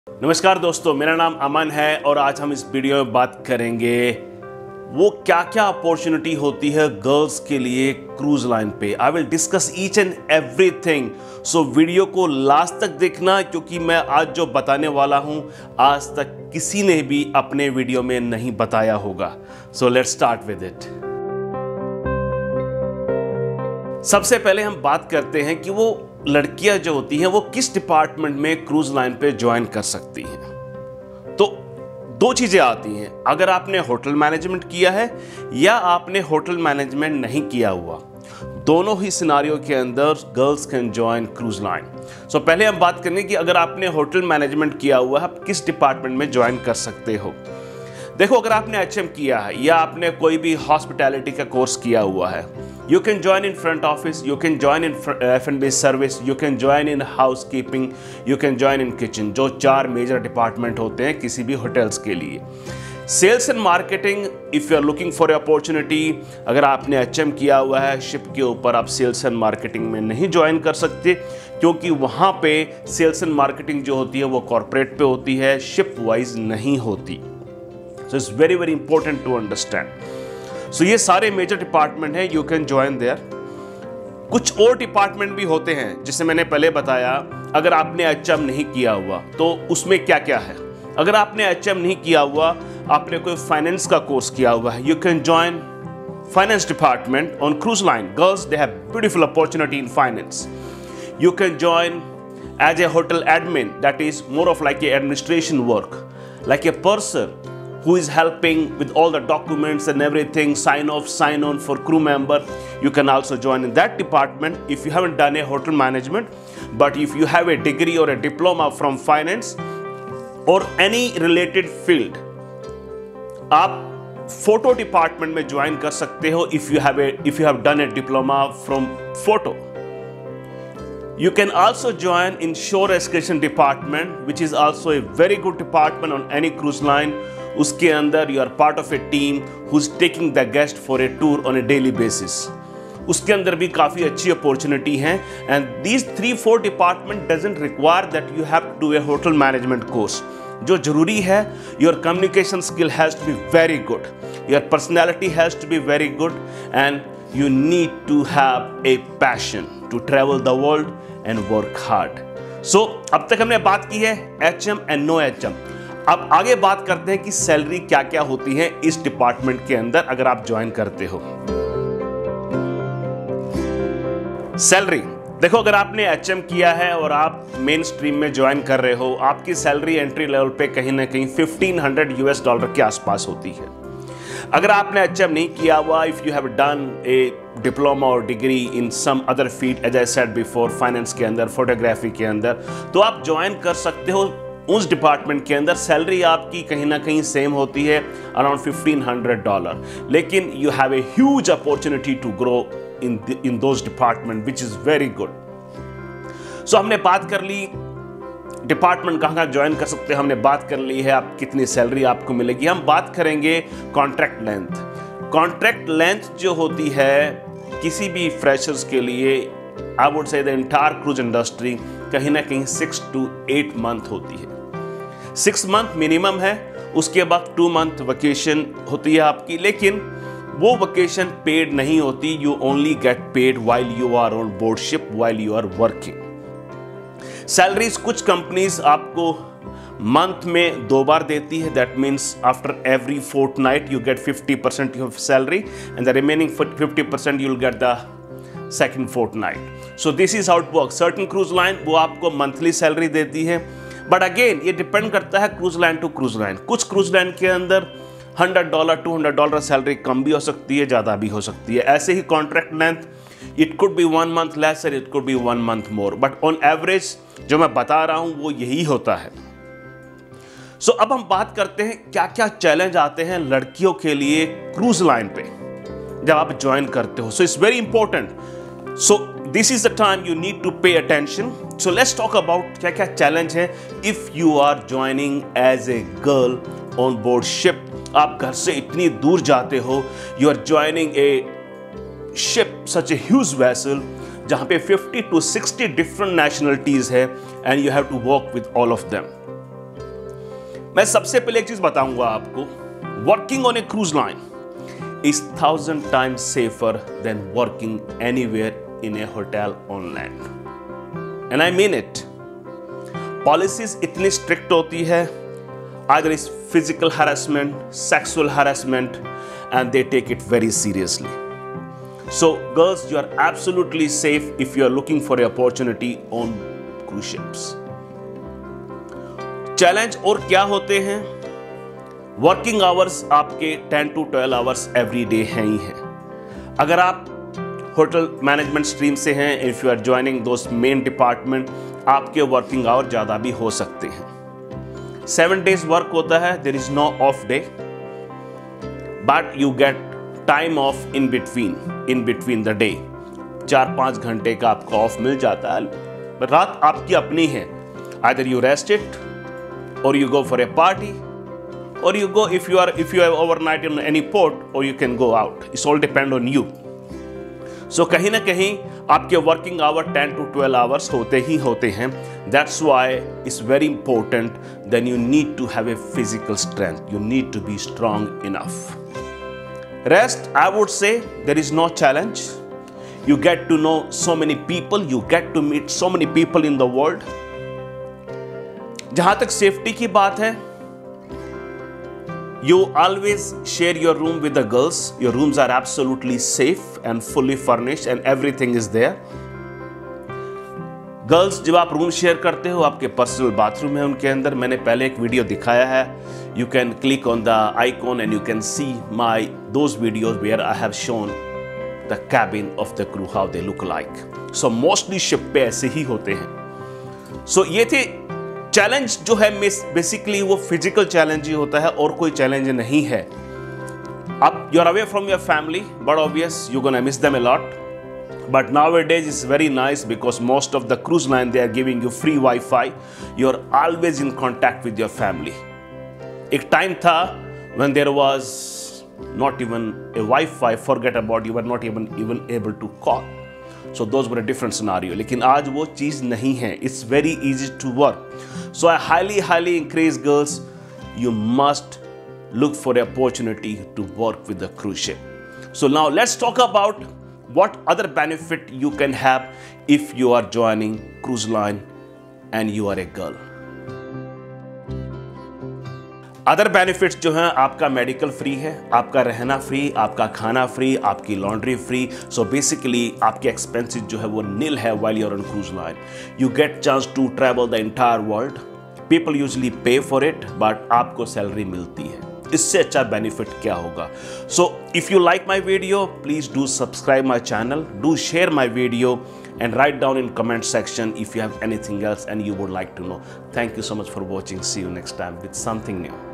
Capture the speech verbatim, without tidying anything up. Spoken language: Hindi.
नमस्कार दोस्तों, मेरा नाम अमन है और आज हम इस वीडियो में बात करेंगे वो क्या क्या अपॉर्चुनिटी होती है गर्ल्स के लिए क्रूज लाइन पे। I will discuss each and everything, so video को लास्ट तक देखना, क्योंकि मैं आज जो बताने वाला हूं आज तक किसी ने भी अपने वीडियो में नहीं बताया होगा। So let's start with it. सबसे पहले हम बात करते हैं कि वो लड़कियां जो होती हैं वो किस डिपार्टमेंट में क्रूज लाइन पे ज्वाइन कर सकती हैं। तो दो चीजें आती हैं, अगर आपने होटल मैनेजमेंट किया है या आपने होटल मैनेजमेंट नहीं किया हुआ, दोनों ही सिनारियो के अंदर girls can join cruise line. So पहले हम बात करेंगे कि अगर आपने होटल मैनेजमेंट किया हुआ है, आप किस डिपार्टमेंट में ज्वाइन कर सकते हो। देखो, अगर आपने एच एम किया है या आपने कोई भी हॉस्पिटैलिटी का कोर्स किया हुआ है, you can join in front office, you can join in F and B service, you can join in housekeeping, you can join in kitchen, जो चार मेजर डिपार्टमेंट होते हैं किसी भी होटल्स के लिए। Sales and marketing, if you are looking for opportunity, अगर आपने एच एम किया हुआ है शिप के ऊपर, आप सेल्स एंड मार्केटिंग में नहीं ज्वाइन कर सकते, क्योंकि वहाँ पे सेल्स एंड मार्केटिंग जो होती है वो कॉर्पोरेट पे होती है, शिप वाइज नहीं होती। So it's very very important to understand. So so, ये सारे मेजर डिपार्टमेंट हैं, यू कैन ज्वाइन देयर। कुछ और डिपार्टमेंट भी होते हैं, जिसे मैंने पहले बताया। अगर आपने एच एम नहीं किया हुआ तो उसमें क्या क्या है। अगर आपने एच एम नहीं किया हुआ, आपने कोई फाइनेंस का कोर्स किया हुआ है, you can join finance department on cruise line. Girls, they have beautiful opportunity in finance. You can join as a hotel admin, that is more of like a administration work, like a person who is helping with all the documents and everything, sign off, sign on for crew member. You can also join in that department if you haven't done a hotel management. But if you have a degree or a diploma from finance or any related field, आप photo department में join कर सकते हो if you have a if you have done a diploma from photo. You can also join in shore excursion department, which is also a very good department on any cruise line. उसके अंदर you are part of a team who's taking the guest for a tour on a daily basis. उसके अंदर भी काफ़ी अच्छी अपॉर्चुनिटी है। and these three four department doesn't require that you have to do a hotel management course. जो जरूरी है, your communication skill has to be very good, your personality has to be very good, and you need to have a passion to travel the world and work hard. So अब तक हमने बात की है H M and no H M. अब आगे बात करते हैं कि सैलरी क्या क्या होती है इस डिपार्टमेंट के अंदर अगर आप ज्वाइन करते हो। सैलरी देखो, अगर आपने एच एम किया है और आप मेन स्ट्रीम में ज्वाइन कर रहे हो, आपकी सैलरी एंट्री लेवल पे कहीं ना कहीं फिफ्टीन हंड्रेड यूएस डॉलर के आसपास होती है। अगर आपने एच एम नहीं किया हुआ, if you have done a diploma और degree in some other field, as I said before, finance के अंदर, फोटोग्राफी के अंदर, तो आप ज्वाइन कर सकते हो उस डिपार्टमेंट के अंदर। सैलरी आपकी कहीं ना कहीं सेम होती है, अराउंड फिफ्टीन हंड्रेड डॉलर, लेकिन you have a huge opportunity to grow in in those department, which is very good. So हमने बात कर ली डिपार्टमेंट कहाँ कहाँ ज्वाइन कर सकते हैं, हमने बात कर ली है आप कितनी सैलरी आपको मिलेगी। हम बात करेंगे कॉन्ट्रैक्ट लेंथ। कॉन्ट्रैक्ट लेंथ जो होती है किसी भी फ्रेशर्स के लिए, I would say the entire cruise industry, कहीं ना कहीं सिक्स टू एट मंथ होती है। सिक्स मंथ मिनिमम है, उसके बाद टू मंथ वेकेशन होती है आपकी, लेकिन वो वेकेशन पेड नहीं होती। You only get paid while you are on board ship, while you are working. Salaries कुछ कंपनीज आपको मंथ में दो बार देती है, that means after every fortnight you get fifty percent of salary and the remaining fifty percent you will get the second fortnight. So this is how it work. Certain cruise line वो आपको मंथली सैलरी देती है, बट अगेन ये डिपेंड करता है cruise line to cruise line. कुछ क्रूज लाइन के अंदर hundred dollar to hundred dollar salary कम भी हो सकती है, ज़्यादा भी हो सकती है। ऐसे ही contract length, it could be one month lesser, it could be one month more, but on average जो मैं बता रहा हूं वो यही होता है। सो so, अब हम बात करते हैं क्या क्या चैलेंज आते हैं लड़कियों के लिए क्रूज लाइन पे जब आप ज्वाइन करते हो। So it's very important. So this is the time you need to pay attention. So let's talk about क्या क्या चैलेंज है if you are joining as a girl on board ship. आप घर से इतनी दूर जाते हो, you are joining a ship, such a huge vessel, जहां पे fifty to sixty different nationalities है and you have to work with all of them. मैं सबसे पहले एक चीज बताऊंगा आपको, working on a cruise line is thousand times safer than working anywhere in a hotel on land, and I mean it. Policies इतनी स्ट्रिक्ट होती है, either it's physical harassment, sexual harassment, and they take it very seriously. So girls, you are absolutely safe if you are looking for an opportunity on cruise ships. Challenge और क्या होते हैं? Working hours आपके ten to twelve hours every day हैं ही हैं। अगर आप होटल मैनेजमेंट स्ट्रीम से हैं, if you are joining those main department, आपके वर्किंग आवर ज़्यादा भी हो सकते हैं। सेवन डेज वर्क होता है, there is no off day, but you get time off in between in between the day. चार पाँच घंटे का आपको ऑफ मिल जाता है, रात आपकी अपनी है। Either you rest it or you go for a party, or you go if you are if you have overnight in any port, or you can go out. It's all depend on you. So कहीं ना कहीं आपके working hour ten to twelve hours होते ही होते हैं। That's why it's very important then you need to have a physical strength, you need to be strong enough. Rest, I would say there is no challenge. You get to know so many people, you get to meet so many people in the world. जहां तक सेफ्टी की बात है, you always share your room with the girls. Your rooms are absolutely safe and fully furnished and everything is there. Girls, जब आप रूम शेयर करते हो, आपके पर्सनल बाथरूम है उनके अंदर। मैंने पहले एक वीडियो दिखाया है, you can click on the icon and you can see my those videos where I have shown the cabin of the crew, how they look like. So mostly ship पे ऐसे ही होते हैं। सो so, ये थे चैलेंज जो है बेसिकली वो फिजिकल चैलेंज ही होता है और कोई चैलेंज नहीं है। अब you are away from your family, but obvious you gonna miss them a lot, but nowadays is very nice because most of the cruise line they are giving you free wifi, you are always in contact with your family. एक टाइम था when there was not even a wifi, forget about, you were not even even able to call. So those were a different scenario. लेकिन आज वो चीज नहीं है. It's very easy to work. So I highly, highly encourage girls, you must look for an opportunity to work with the cruise ship. So now let's talk about what other benefit you can have if you are joining cruise line and you are a girl. Other benefits जो हैं, आपका मेडिकल फ्री है, आपका रहना फ्री, आपका खाना फ्री, आपकी लॉन्ड्री फ्री। सो बेसिकली आपके एक्सपेंसेस जो है वो नील है while you are on cruise line. You get chance to travel the entire world. People usually pay for it, but आपको सैलरी मिलती है। इससे अच्छा बेनिफिट क्या होगा? So if you like my video, please do subscribe my channel, do share my video, and write down in comment section if you have anything else and you would like to know. Thank you so much for watching. See you next time with something new.